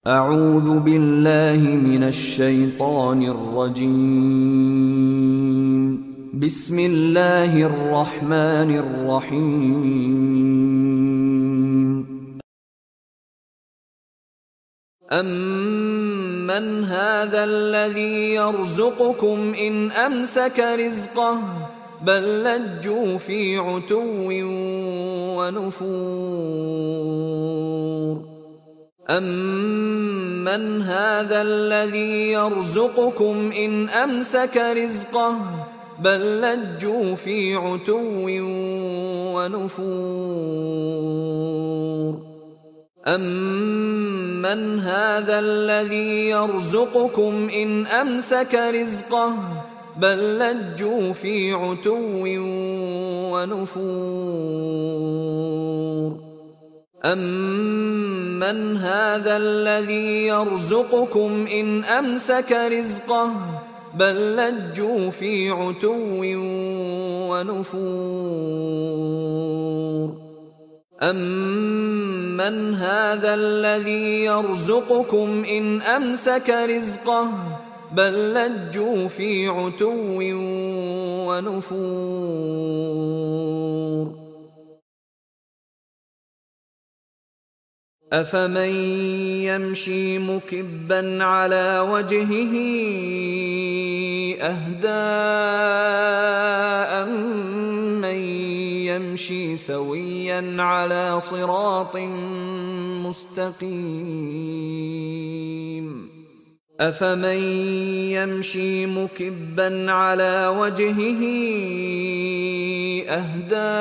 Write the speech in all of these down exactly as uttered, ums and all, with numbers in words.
أعوذ بالله من الشيطان الرجيم. بسم الله الرحمن الرحيم. أَمَّنْ هَذَا الَّذِي يَرْزُقُكُمْ إِنْ أَمْسَكَ رِزْقَهُ بَل لَّجُّوا فِي عُتُوٍّ وَنُفُورٍ أَمَّنْ هَذَا الَّذِي يَرْزُقُكُمْ إِنْ أَمْسَكَ رِزْقَهُ بَل لَّجُّوا فِي عُتُوٍّ ونفور أَمَّنْ هَذَا الَّذِي يَرْزُقُكُمْ إِنْ أَمْسَكَ رِزْقَهُ بَل لَّجُّوا فِي عُتُوٍّ وَنُفُورٍ أَمَّنْ هَذَا الَّذِي يَرْزُقُكُمْ إِنْ أَمْسَكَ رِزْقَهُ بَل لَّجُّوا فِي عُتُوٍّ وَنُفُورٍ أَمَّنْ هَذَا الَّذِي يَرْزُقُكُمْ إِنْ أَمْسَكَ رِزْقَهُ بَل لَّجُّوا فِي عُتُوٍّ وَنُفُورٍ أَفَمَن يَمْشِي مُكِبًّا عَلَى وَجْهِهِ أَهْدَىٰ أَمَّن يَمْشِي سَوِيًّا عَلَىٰ صِرَاطٍ مُّسْتَقِيمٍ أَفَمَن يَمْشِي مُكِبًّا عَلَى وَجْهِهِ أَهْدَىٰ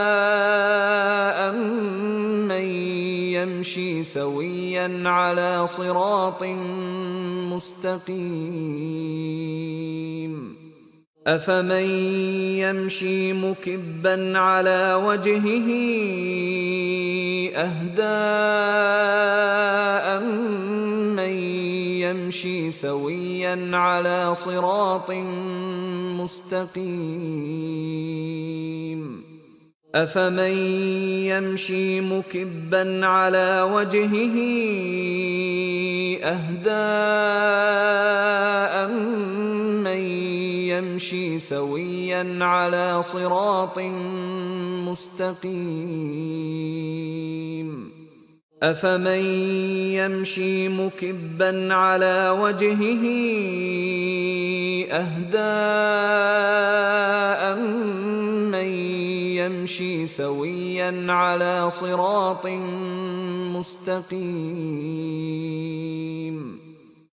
أَمَّن يَمْشِي سَوِيًّا عَلَىٰ صِرَاطٍ مُّسْتَقِيمٍ أَفَمَن يَمْشِي مُكِبًّا عَلَى وَجْهِهِ أَهْدَىٰ أَمَّن يَمْشِي سَوِيًّا عَلَىٰ صِرَاطٍ مُّسْتَقِيمٍ أَفَمَن يَمْشِي مُكِبًّا عَلَى وَجْهِهِ أَهْدَىٰ أَمَّن يَمْشِي سَوِيًّا عَلَىٰ صِرَاطٍ مُّسْتَقِيمٍ أَفَمَن يَمْشِي مُكِبًّا عَلَى وَجْهِهِ أَهْدَىٰ أَمَّن يَمْشِي سَوِيًّا عَلَىٰ صِرَاطٍ مُّسْتَقِيمٍ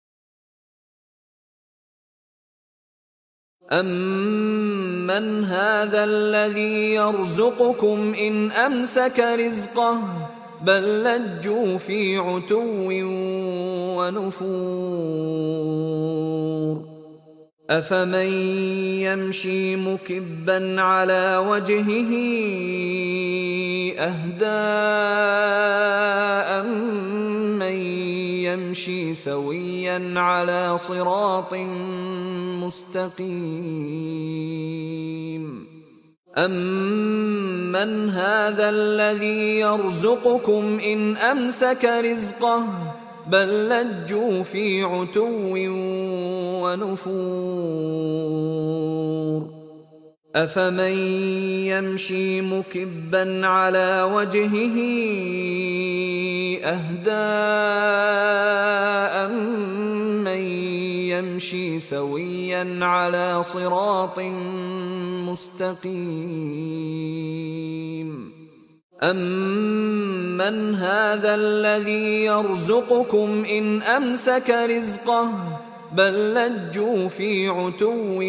أَمَّنْ هَذَا الَّذِي يَرْزُقُكُمْ إِنْ أَمْسَكَ رِزْقَهُ بَل لَّجُّوا فِي عُتُوٍّ وَنُفُورٍ أَفَمَن يَمْشِي مُكِبًّا عَلَى وَجْهِهِ أَهْدَىٰ أَمَّن يَمْشِي سَوِيًّا عَلَىٰ صِرَاطٍ مُّسْتَقِيمٍ أَمَّنْ هَذَا الَّذِي يَرْزُقُكُمْ إِنْ أَمْسَكَ رِزْقَهُ بَل لَّجُّوا فِي عُتُوٍّ وَنُفُورٍ أَفَمَن يَمْشِي مُكِبًّا عَلَى وَجْهِهِ أَهْدَىٰ أَمَّن يَمْشِي سَوِيًّا عَلَىٰ صِرَاطٍ مُّسْتَقِيمٍ أَمَّنْ هَذَا الَّذِي يَرْزُقُكُمْ إِنْ أَمْسَكَ رِزْقَهُ بَل لَّجُّوا فِي عُتُوٍّ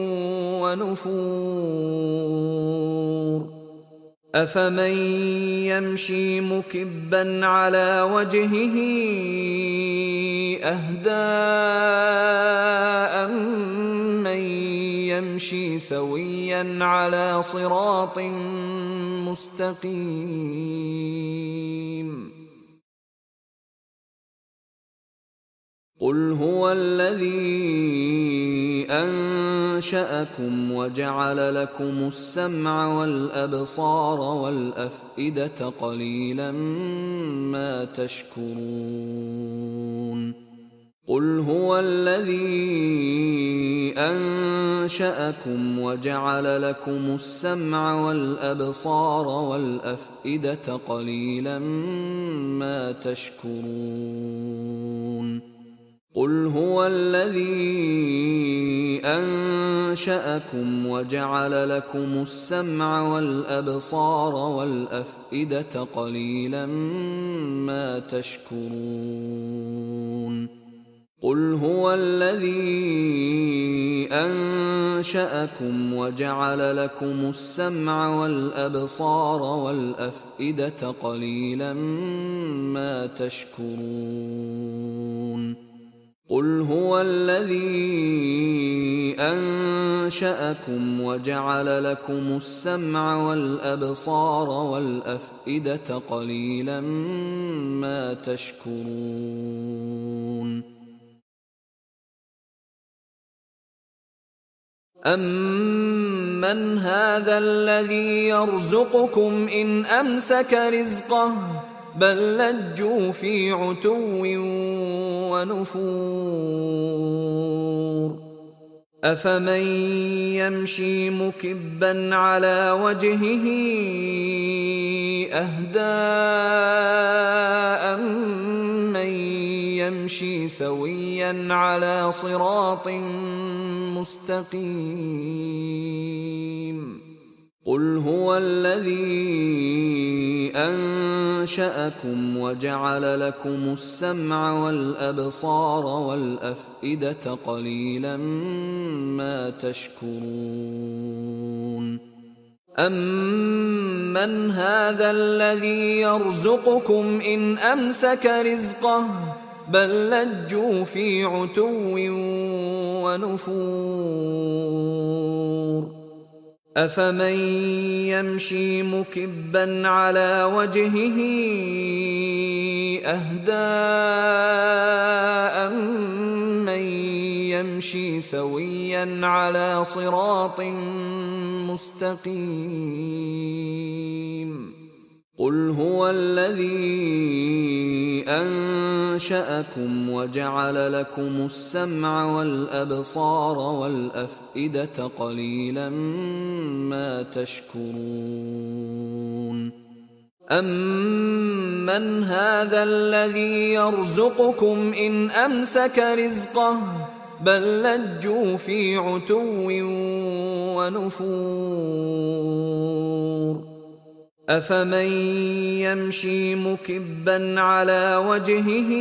وَنُفُورٍ أَفَمَن يَمْشِي مُكِبًّا عَلَى وَجْهِهِ أَهْدَىٰ أَمَّن يَمْشِي سَوِيًّا عَلَىٰ صِرَاطٍ مُّسْتَقِيمٍ قُلْ هُوَ الَّذِي أَنشَأَكُم أنشأكم وجعل لكم السمع والأبصار والأفئدة قليلا ما تشكرون قل هو الذي أنشأكم وجعل لكم السمع والأبصار والأفئدة قليلا ما تشكرون قل هو الذي أنشأكم وجعل لكم السمع والأبصار والأفئدة قليلا ما تشكرون قل هو الذي أنشأكم وجعل لكم السمع والأبصار والأفئدة قليلا ما تشكرون قل هو الذي أنشأكم وجعل لكم السمع والأبصار والأفئدة قليلا ما تشكرون أَمَّنْ هَذَا الَّذِي يَرْزُقُكُمْ إِنْ أَمْسَكَ رِزْقَهُ بَل لَّجُّوا فِي عُتُوٍّ وَنُفُورٍ أَفَمَن يَمْشِي مُكِبًّا عَلَى وَجْهِهِ أَهْدَىٰ أَمَّن يَمْشِي سَوِيًّا عَلَى صِرَاطٍ مستقيم قل هو الذي أنشأكم وجعل لكم السمع والأبصار والأفئدة قليلا ما تشكرون أَمَّنْ هَذَا الَّذِي يَرْزُقُكُمْ إِنْ أَمْسَكَ رِزْقَهُ بَل لَّجُّوا فِي عُتُوٍّ وَنُفُورٍ أَفَمَن يَمْشِي مُكِبًّا عَلَى وَجْهِهِ أَهْدَىٰ أَمَّن يَمْشِي سَوِيًّا عَلَى صِرَاطٍ مُّسْتَقِيمٍ قل هو الذي أنشأكم وجعل لكم السمع والأبصار والأفئدة قليلا ما تشكرون أَمَّنْ هَذَا الَّذِي يَرْزُقُكُمْ إِنْ أَمْسَكَ رِزْقَهُ بَل لَّجُّوا فِي عُتُوٍّ وَنُفُورٍ أَفَمَن يَمْشِي مُكِبًّا عَلَى وَجْهِهِ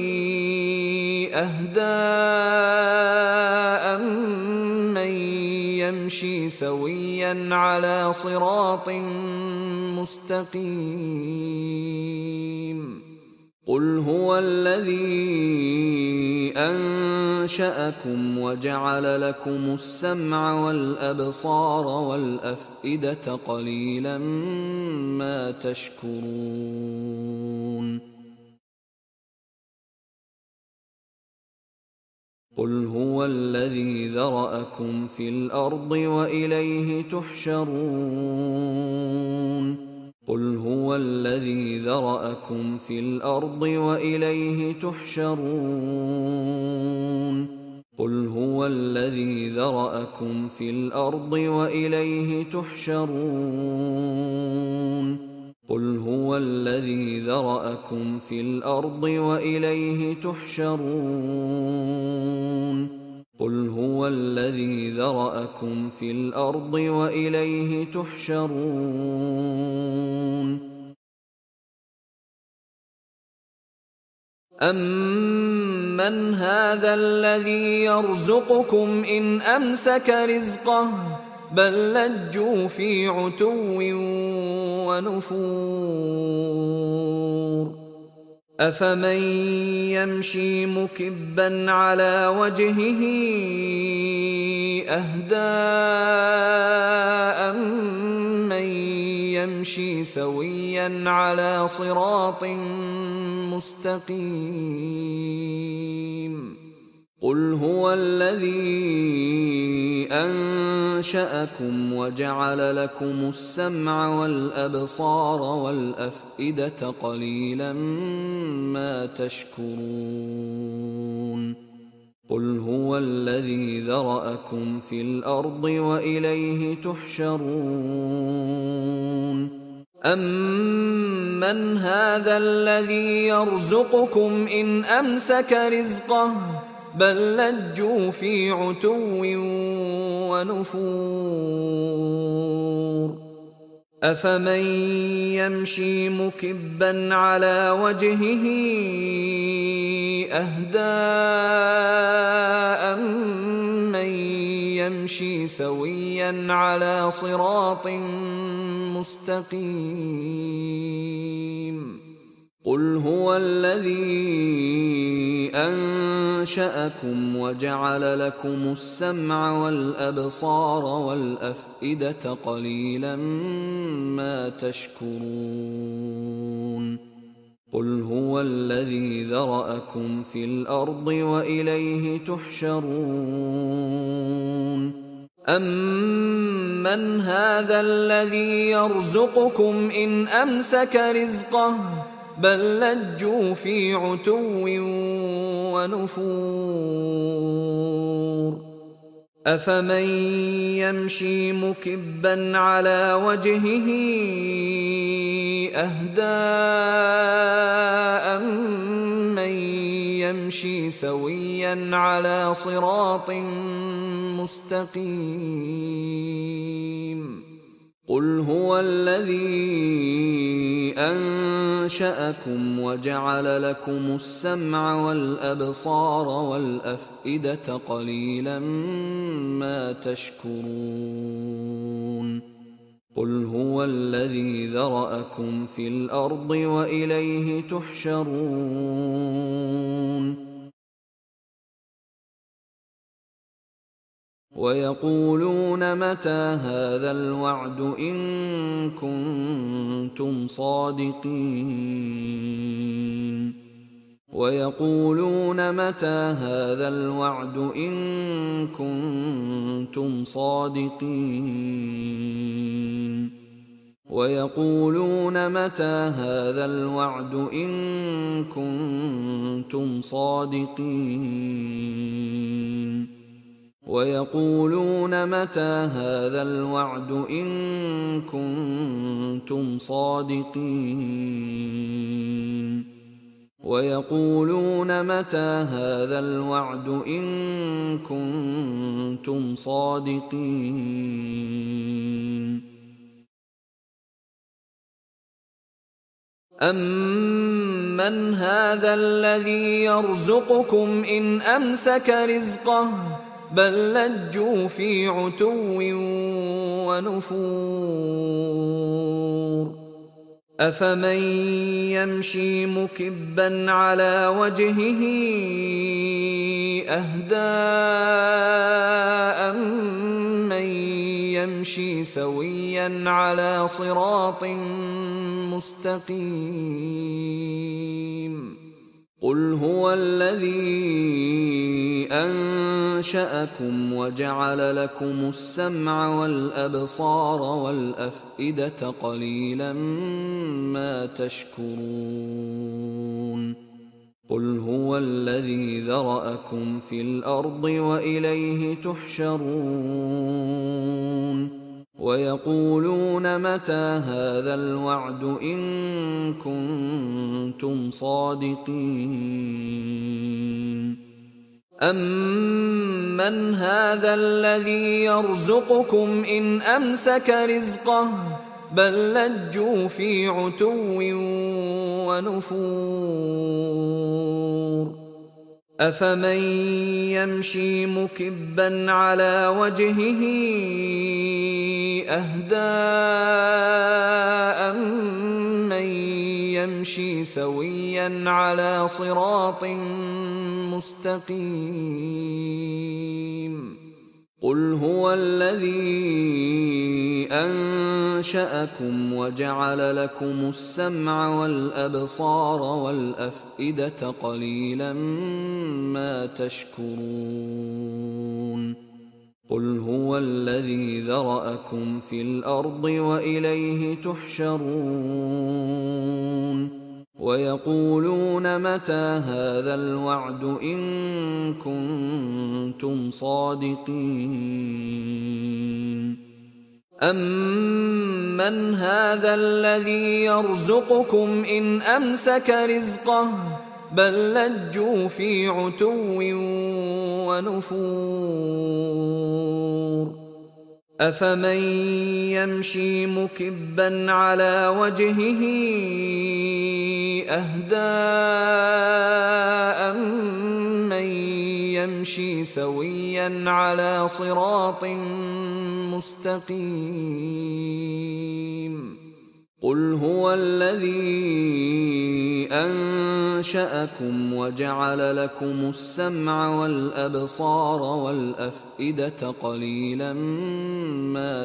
أَهْدَىٰ أَمَّن يَمْشِي سَوِيًّا عَلَى صِرَاطٍ مُّسْتَقِيمٍ قل هو الذي أنشأكم وجعل لكم السمع والأبصار والأفئدة قليلا ما تشكرون قل هو الذي ذرأكم في الأرض وإليه تحشرون قل هو الذي ذرأكم في الأرض وإليه تحشرون قل هو الذي ذرأكم في الأرض وإليه تحشرون قل هو الذي ذرأكم في الأرض وإليه تحشرون قل هو الذي ذرأكم في الأرض وإليه تحشرون أَمَّنْ هَذَا الَّذِي يَرْزُقُكُمْ إِنْ أَمْسَكَ رِزْقَهُ بَل لَّجُّوا فِي عُتُوٍّ وَنُفُورٍ أَفَمَن يَمْشِي مُكِبًّا عَلَى وَجْهِهِ أَهْدَىٰ أَمَّن يَمْشِي سَوِيًّا عَلَى صِرَاطٍ مُّسْتَقِيمٍ قُلْ هُوَ الَّذِي أنشأكم وجعل لكم السمع والأبصار والأفئدة قليلا ما تشكرون قل هو الذي ذرأكم في الأرض وإليه تحشرون أمن هذا الذي يرزقكم إن أمسك رزقه بل لجوا في عتو ونفور أفمن يمشي مكبا على وجهه أهدى أمن يمشي سويا على صراط مستقيم قل هو الذي أنشأكم وجعل لكم السمع والأبصار والأفئدة قليلا ما تشكرون قل هو الذي ذرأكم في الأرض وإليه تحشرون أمن هذا الذي يرزقكم إن أمسك رزقه بل لجوا في عتو ونفور أفمن يمشي مكبا على وجهه أهدى أمن يمشي سويا على صراط مستقيم قل هو الذي أنشأكم وجعل لكم السمع والأبصار والأفئدة قليلا ما تشكرون قل هو الذي ذرأكم في الأرض وإليه تحشرون ويقولون متى هذا الوعد إن كنتم صادقين ويقولون متى هذا الوعد إن كنتم صادقين ويقولون متى هذا الوعد إن كنتم صادقين ويقولون متى هذا الوعد إن كنتم صادقين ويقولون متى هذا الوعد إن كنتم صادقين أمن هذا الذي يرزقكم إن أمسك رزقه بل لجوا في عتو ونفور أفمن يمشي مكبا على وجهه أهدى أمن يمشي سويا على صراط مستقيم قل هو الذي أنشأكم وجعل لكم السمع والأبصار والأفئدة قليلا ما تشكرون قل هو الذي ذرأكم في الأرض وإليه تحشرون ويقولون متى هذا الوعد إن كنتم صادقين أمن هذا الذي يرزقكم إن أمسك رزقه بل لجوا في عتو ونفور أفمن يمشي مكبا على وجهه أهدى أمن يمشي سويا على صراط مستقيم قل هو الذي أنشأكم وجعل لكم السمع والأبصار والأفئدة قليلا ما تشكرون قل هو الذي ذرأكم في الأرض وإليه تحشرون ويقولون متى هذا الوعد إن كنتم صادقين أمن هذا الذي يرزقكم إن أمسك رزقه بل لجوا في عتو ونفور أفمن يمشي مكبا على وجهه أهدى أمن يمشي سويا على صراط مستقيم قل هو الذي أنشأكم وجعل لكم السمع والأبصار والأفئدة قليلا ما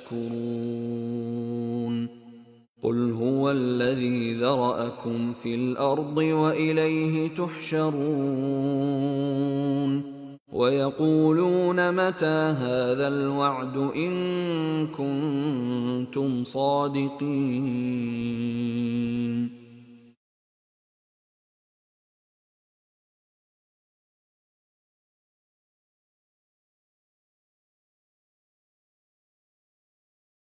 تشكرون قل هو الذي ذرأكم في الأرض وإليه تحشرون ويقولون متى هذا الوعد إن كنتم صادقين